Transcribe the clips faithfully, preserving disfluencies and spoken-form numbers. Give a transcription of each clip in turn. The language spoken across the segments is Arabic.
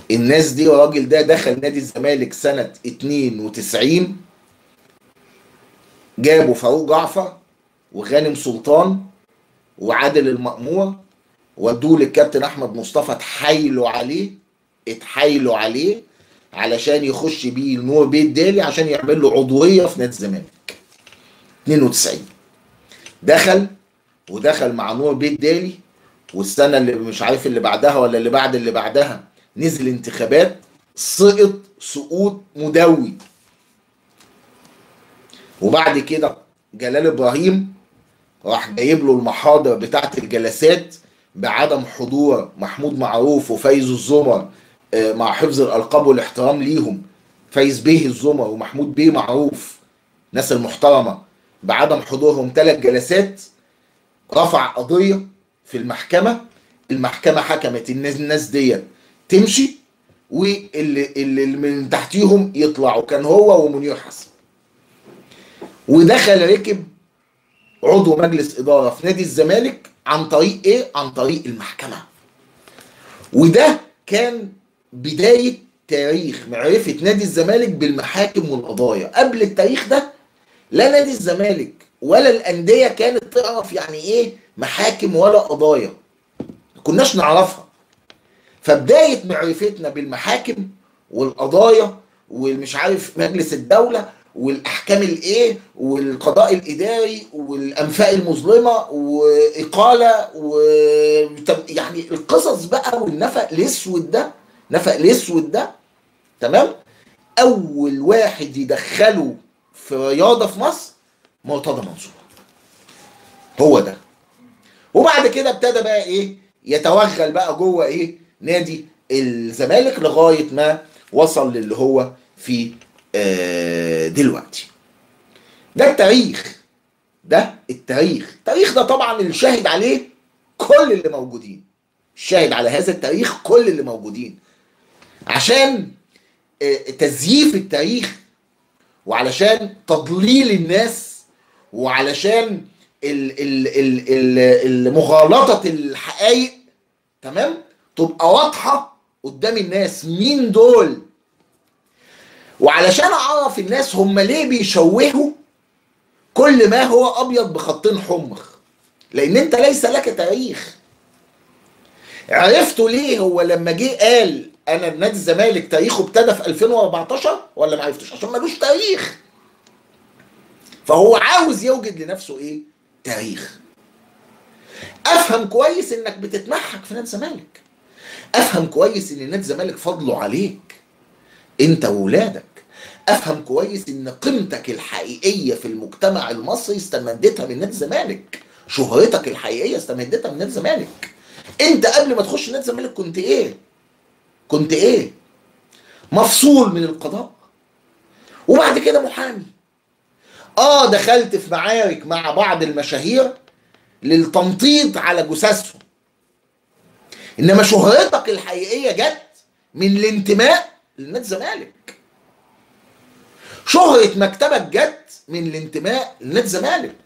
الناس دي، الراجل ده دخل نادي الزمالك سنة اتنين وتسعين، جابوا فاروق جعفر وغانم سلطان وعادل المأمور، ودوه للكابتن احمد مصطفى، اتحايلوا عليه اتحايلوا عليه علشان يخش بيه نور بيت دالي عشان يعمل له عضويه في نادي الزمالك. اتنين وتسعين دخل، ودخل مع نور بيت دالي، والسنه اللي مش عارف اللي بعدها ولا اللي بعد اللي بعدها نزل انتخابات، سقط سقوط مدوي. وبعد كده جلال ابراهيم راح جايب له المحاضر بتاعت الجلسات بعدم حضور محمود معروف وفايز الزمر، مع حفظ الالقاب والاحترام ليهم، فايز بيه الزمر ومحمود بيه معروف، ناس المحترمه، بعدم حضورهم ثلاث جلسات. رفع قضيه في المحكمه، المحكمه حكمت الناس الناس ديت تمشي، واللي اللي من تحتيهم يطلعوا، كان هو ومنير حسن. ودخل ركب عضو مجلس اداره في نادي الزمالك عن طريق ايه؟ عن طريق المحكمه. وده كان بدايه تاريخ معرفه نادي الزمالك بالمحاكم والقضايا. قبل التاريخ ده لا نادي الزمالك ولا الانديه كانت تعرف يعني ايه محاكم ولا قضايا، ما كناش نعرفها. فبدايه معرفتنا بالمحاكم والقضايا والمش عارف مجلس الدوله والاحكام الايه والقضاء الاداري والانفاق المظلمه واقاله و يعني القصص بقى والنفق الاسود ده، نفق الاسود ده تمام. اول واحد يدخله في رياضه في مصر مرتضى منصور، هو ده. وبعد كده ابتدى بقى ايه يتوغل بقى جوه ايه نادي الزمالك لغايه ما وصل للي هو فيه آه دلوقتي. ده التاريخ، ده التاريخ. التاريخ ده طبعا اللي شاهد عليه كل اللي موجودين، شاهد على هذا التاريخ كل اللي موجودين، عشان آه تزييف التاريخ، وعلشان تضليل الناس، وعلشان مغالطة الحقائق تمام تبقى واضحة قدام الناس مين دول، وعلشان اعرف الناس هم ليه بيشوهوا كل ما هو ابيض بخطين حمر، لان انت ليس لك تاريخ. عرفتوا ليه هو لما جه قال انا نادي الزمالك تاريخه ابتدى في ألفين وأربعتاشر ولا ما عرفتوش؟ عشان ملوش تاريخ. فهو عاوز يوجد لنفسه ايه؟ تاريخ. افهم كويس انك بتتمحك في نادي الزمالك، افهم كويس ان نادي الزمالك فضله عليك انت وولادك، افهم كويس ان قيمتك الحقيقيه في المجتمع المصري استمدتها من نادي الزمالك، شهرتك الحقيقيه استمدتها من نادي الزمالك. انت قبل ما تخش نادي الزمالك كنت ايه؟ كنت ايه؟ مفصول من القضاء، وبعد كده محامي. اه دخلت في معارك مع بعض المشاهير للتنطيط على جثثهم، انما شهرتك الحقيقيه جت من الانتماء لنادي الزمالك. شهرة مكتبك جت من الانتماء لنادي الزمالك.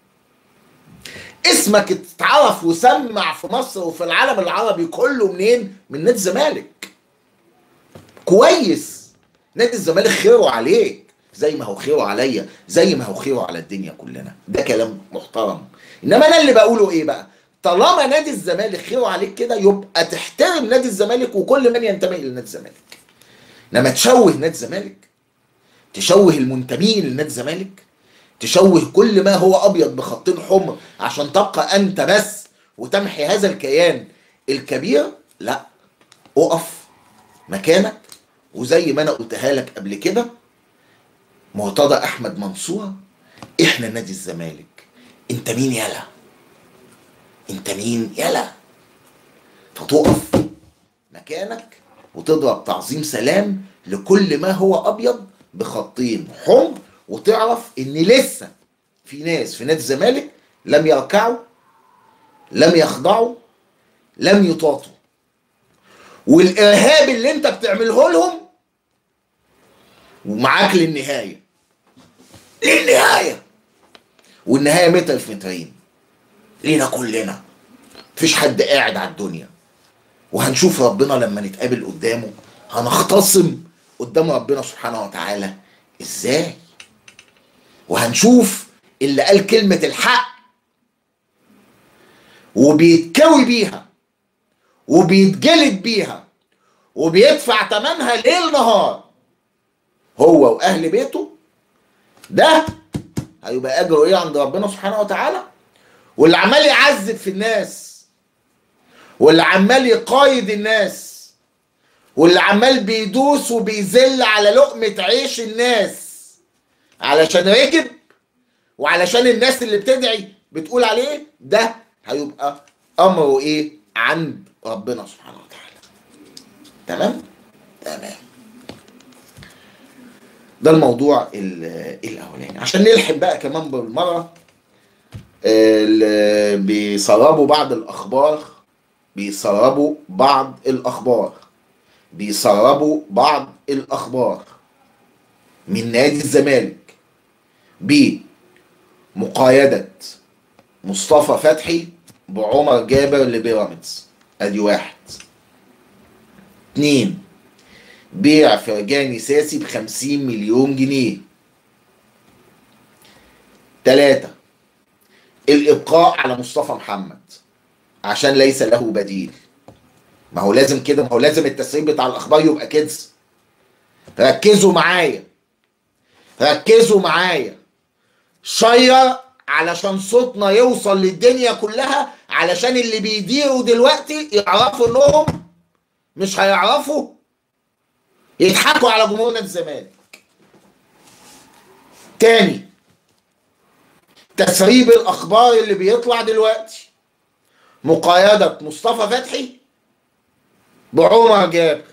اسمك اتعرف وسمع في مصر وفي العالم العربي كله منين؟ من نادي الزمالك. كويس، نادي الزمالك خيره عليك زي ما هو خيره عليا، زي ما هو خيره على الدنيا كلنا. ده كلام محترم. انما انا اللي بقوله ايه بقى؟ طالما نادي الزمالك خيره عليك كده يبقى تحترم نادي الزمالك وكل من ينتمي لنادي الزمالك. انما تشوه نادي الزمالك، تشوه المنتمين لنادي الزمالك، تشوه كل ما هو ابيض بخطين حمر عشان تبقى انت بس وتمحي هذا الكيان الكبير، لا، اقف مكانك. وزي ما انا قلتها لك قبل كده، مرتضى احمد منصور احنا نادي الزمالك. انت مين يلا؟ انت مين يلا؟ فتقف مكانك وتضرب تعظيم سلام لكل ما هو ابيض بخطين حمر، وتعرف ان لسه في ناس في نادي الزمالك لم يركعوا، لم يخضعوا، لم يطاطوا. والارهاب اللي انت بتعمله لهم ومعاك للنهايه، للنهايه، والنهايه متر في مترين لينا كلنا. مفيش حد قاعد على الدنيا، وهنشوف ربنا لما نتقابل قدامه هنختصم قدام ربنا سبحانه وتعالى ازاي؟ وهنشوف اللي قال كلمة الحق وبيتكوي بيها وبيتجلد بيها وبيدفع ثمنها ليل نهار هو واهل بيته، ده هيبقى اجره ايه عند ربنا سبحانه وتعالى. واللي عمال يعذب في الناس، واللي عمال يقايد الناس، واللي عمال بيدوس وبيذل على لقمة عيش الناس علشان ركب وعلشان الناس اللي بتدعي بتقول عليه، ده هيبقى امره ايه عند ربنا سبحانه وتعالى. تمام تمام. ده الموضوع الاولاني. عشان نلحق بقى كمان بالمره، اللي بيسربوا بعض الاخبار بيسربوا بعض الاخبار بيسربوا بعض الاخبار من نادي الزمالك بمقايدة مصطفى فتحي بعمر جابر لبيراميدز. ادي واحد. اتنين، بيع فرجاني ساسي بخمسين مليون جنيه. تلاتة، الابقاء على مصطفى محمد عشان ليس له بديل. ما هو لازم كده، ما هو لازم التسريب بتاع الاخبار يبقى كده. ركزوا معايا ركزوا معايا شير علشان صوتنا يوصل للدنيا كلها، علشان اللي بيديروا دلوقتي يعرفوا انهم مش هيعرفوا يضحكوا على جمهور نادي الزمالك تاني. تسريب الاخبار اللي بيطلع دلوقتي، مقايدة مصطفى فتحي بعمر جابر.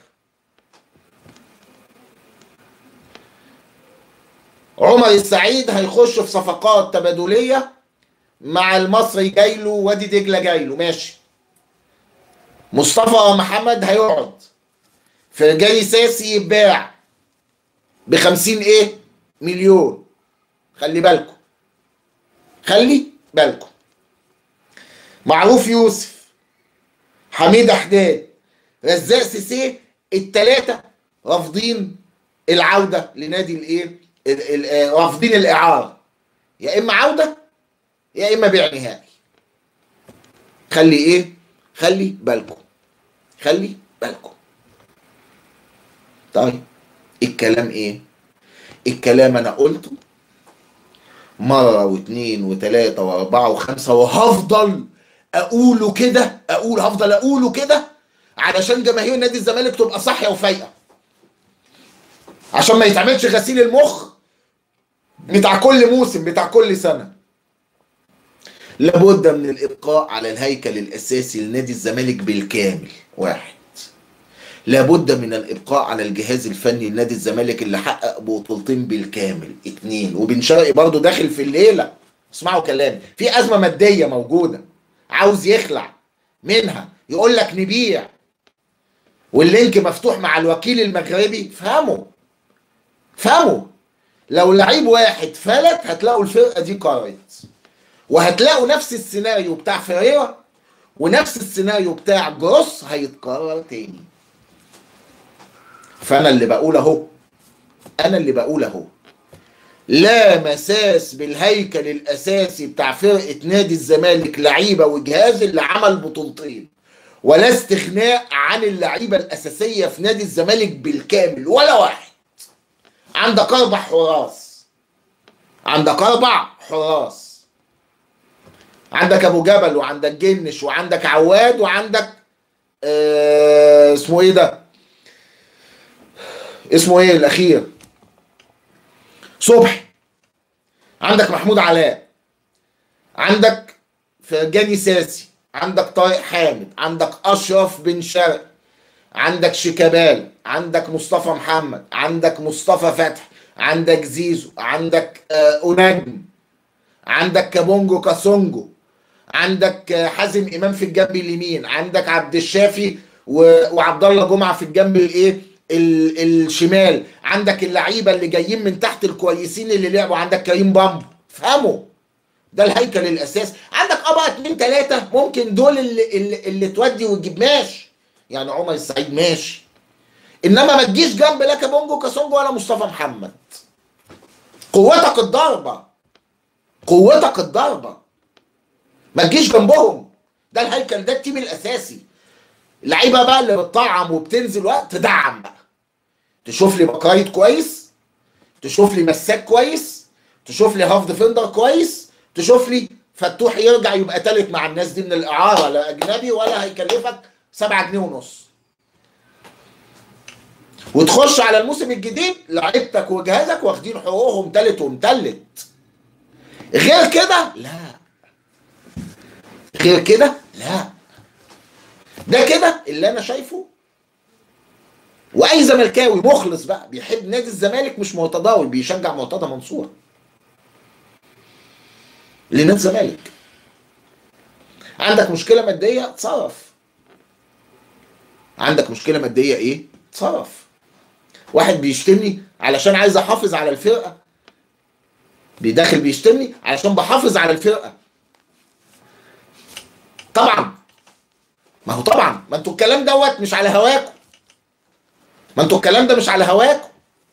عمر السعيد هيخش في صفقات تبادلية مع المصري، جايله وادي دجلة جايله ماشي. مصطفى محمد هيقعد. فرجاني ساسي يتباع بخمسين ايه مليون. خلي بالكم خلي بالكم. معروف يوسف، حميد حداد، رزاق سيسي، التلاتة رافضين العودة لنادي الايه، رافضين الاعارة. يا اما عودة يا اما بيع نهائي. خلي ايه خلي بالكم خلي بالكم. طيب الكلام ايه؟ الكلام انا قلته مرة واثنين وثلاثة واربعة وخمسة، وهفضل اقوله كده اقول هفضل اقوله كده علشان جماهير نادي الزمالك تبقى صاحية وفايقة، عشان ما يتعملش غسيل المخ بتاع كل موسم بتاع كل سنة. لابد من الابقاء على الهيكل الاساسي لنادي الزمالك بالكامل. واحد، لابد من الابقاء على الجهاز الفني لنادي الزمالك اللي حقق بطولتين بالكامل. اتنين، وبن شرقي برضه داخل في الليله، اسمعوا كلامي، في ازمه ماديه موجوده عاوز يخلع منها، يقول لك نبيع، واللينك مفتوح مع الوكيل المغربي. فهموا فهموا لو لعيب واحد فلت هتلاقوا الفرقه دي قررت، وهتلاقوا نفس السيناريو بتاع فيريرا ونفس السيناريو بتاع جروس هيتكرر تاني. فانا اللي بقول اهو انا اللي بقول اهو لا مساس بالهيكل الاساسي بتاع فرقه نادي الزمالك، لعيبه وجهاز اللي عمل بطولتين، ولا استغناء عن اللعيبه الاساسيه في نادي الزمالك بالكامل ولا واحد. عندك اربع حراس عندك اربع حراس عندك ابو جبل وعندك جنش وعندك عواد وعندك آه اسمه ايه ده اسمه ايه الاخير صبحي، عندك محمود علاء، عندك فرجاني ساسي، عندك طارق حامد، عندك اشرف بن شرقي، عندك شيكابالا، عندك مصطفى محمد، عندك مصطفى فتحي، عندك زيزو، عندك آه اوناجم، عندك كابونجو كاسونجو، عندك آه حازم امام في الجنب اليمين، عندك عبد الشافي وعبد الله جمعه في الجنب الايه الشمال، عندك اللعيبه اللي جايين من تحت الكويسين اللي لعبوا، عندك كريم بامبو. فهموا ده الهيكل الاساسي. عندك اه بقى اتنين تلاته ممكن دول اللي اللي, اللي تودي وتجيب ماشي، يعني عمر السعيد ماشي، انما ما تجيش جنب لا كابونجو كاسونجو ولا مصطفى محمد. قوتك الضربه، قوتك الضربه، ما تجيش جنبهم. ده الهيكل، ده التيم الاساسي. اللعيبه بقى اللي بتطعم وبتنزل وقت تدعم بقى، تشوف لي باكايت كويس، تشوف لي مساك كويس، تشوف لي هاف ديفندر كويس، تشوف لي فتوح يرجع يبقى تالت مع الناس دي من الاعاره، لا اجنبي ولا هيكلفك سبعة جنيه ونص. وتخش على الموسم الجديد لعيبتك وجهازك واخدين حقوقهم تالت ومتلت. غير كده لا، غير كده لا. ده كده اللي انا شايفه. واي زملكاوي مخلص بقى بيحب نادي الزمالك مش متضاول بيشجع مرتضى منصور لنادي الزمالك. عندك مشكله ماديه اتصرف، عندك مشكله ماديه ايه اتصرف. واحد بيشتمني علشان عايز احافظ على الفرقه، بيداخل بيشتمني علشان بحافظ على الفرقه. طبعا ما هو طبعا ما انتوا الكلام دوت مش على هواكم، ما انتوا الكلام ده مش على هواكم،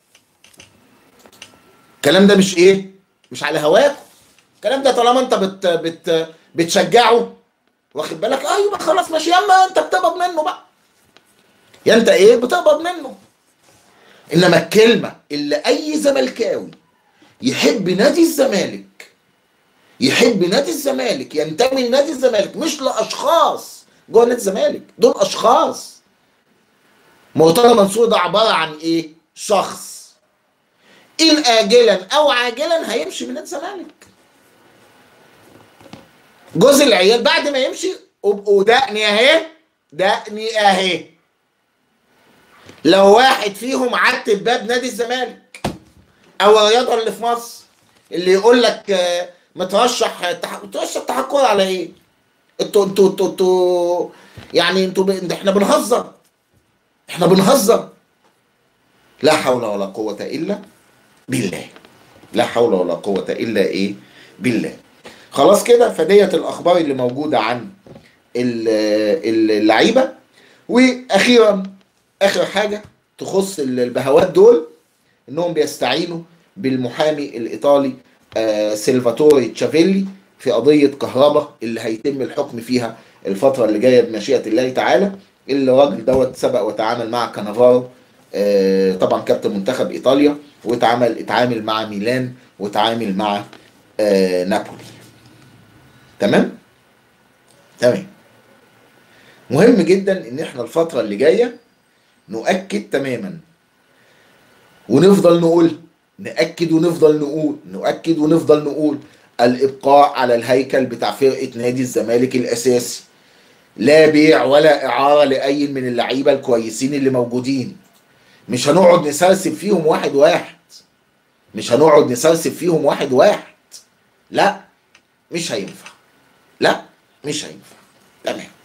الكلام ده مش ايه مش على هواكم. الكلام ده طالما انت بت بت بتشجعه واخد بالك، ايوه خلاص ماشي، ياما انت بتقبض منه بقى، يا انت ايه بتقبض منه. انما الكلمه اللي اي زملكاوي يحب نادي الزمالك، يحب نادي الزمالك، ينتمي لنادي الزمالك، مش لاشخاص جوه نادي الزمالك، دول اشخاص. مرتضى منصور ده عباره عن ايه؟ شخص ان اجلا او عاجلا هيمشي من نادي الزمالك. جوز العيال بعد ما يمشي ابقوا دقني اهي، دقني اهي، لو واحد فيهم عتب باب نادي الزمالك او الرياضه اللي في مصر اللي يقول لك مترشح تح... مترشح تحكر على ايه؟ انتوا انتوا انتوا انتوا يعني انتوا ب... احنا بنهزر، احنا بنهزر. لا حول ولا قوة الا بالله، لا حول ولا قوة الا ايه بالله. خلاص كده، فديت الاخبار اللي موجودة عن اللعيبة. واخيرا اخر حاجة تخص البهوات دول، انهم بيستعينوا بالمحامي الايطالي آه سيلفاتوري تشافيلي في قضية كهرباء اللي هيتم الحكم فيها الفترة اللي جاية بمشيئة الله تعالى. اللي الراجل دوت سبق وتعامل مع كانافارو آه طبعا كابتن منتخب ايطاليا، واتعامل اتعامل مع ميلان، واتعامل مع آه نابولي. تمام؟ تمام. مهم جدا ان احنا الفترة اللي جاية نؤكد تماما ونفضل نقول، نأكد ونفضل نقول، نؤكد ونفضل نقول الإبقاء على الهيكل بتاع فرقة نادي الزمالك الأساسي. لا بيع ولا إعارة لأي من اللعيبة الكويسين اللي موجودين. مش هنقعد نسرسب فيهم واحد واحد، مش هنقعد نسرسب فيهم واحد واحد، لا مش هينفع، لا مش هينفع. تمام.